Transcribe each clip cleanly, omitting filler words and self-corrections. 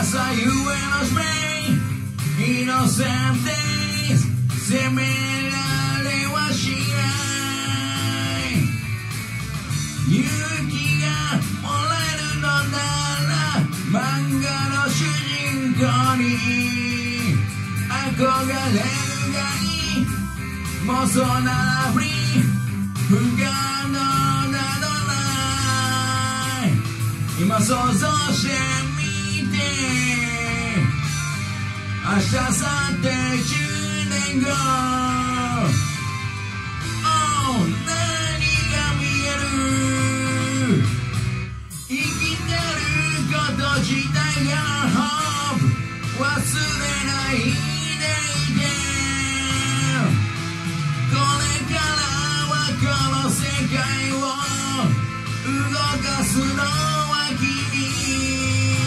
さゆえの使命 Innocent days 責められはしない勇気がもらえるのなら漫画の主人公に憧れるがいい妄想ならフリー不可能などない今想像してみて明日去って10年後 Oh 何が見える生きてること自体が Hope 忘れないでいてこれからはこの世界を動かすのは君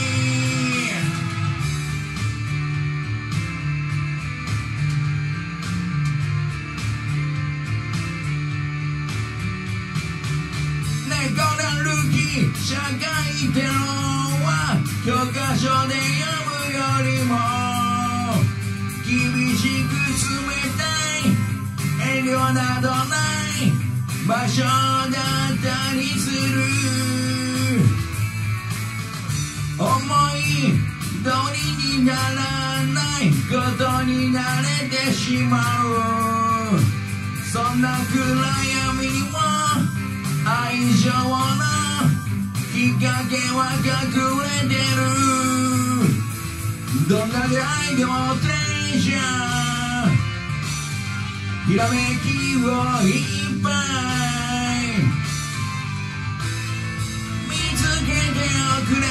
猫なるき社会テロは教科書で読むよりも厳しく冷たい遠慮などない場所だったりする思い通りにならないことに慣れてしまうそんな暗闇にも愛情のきっかけは隠れてるどんな出会いでもトレジャーひらめきをいっぱい見つけておくれ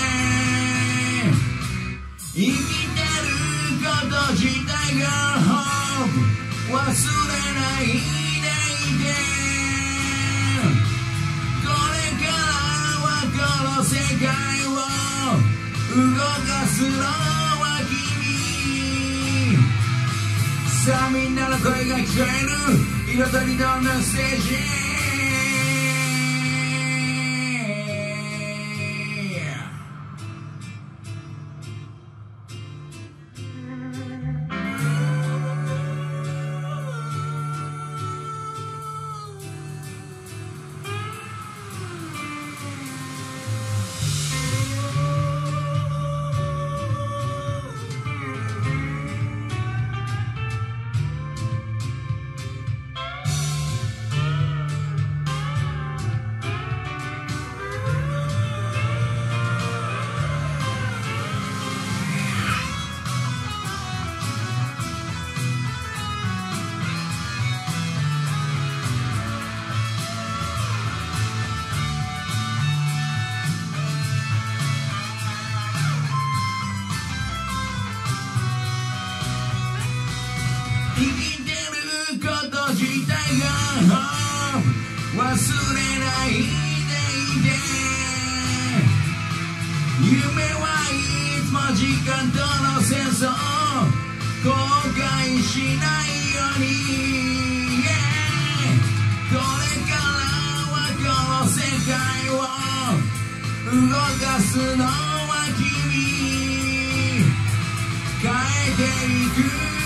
生きてること自体が Hope 忘れないでいてこの世界を動かすのは君さあみんなの声が聞こえる色とりどんなステージ生きてること自体が忘れないでいて夢はいつも時間との戦争後悔しないように、これからはこの世界を動かすのは君変えていく